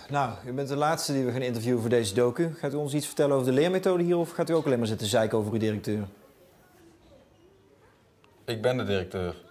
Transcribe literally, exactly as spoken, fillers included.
Nou, u bent de laatste die we gaan interviewen voor deze docu. Gaat u ons iets vertellen over de leermethode hier of gaat u ook alleen maar zitten zeiken over uw directeur? Ik ben de directeur.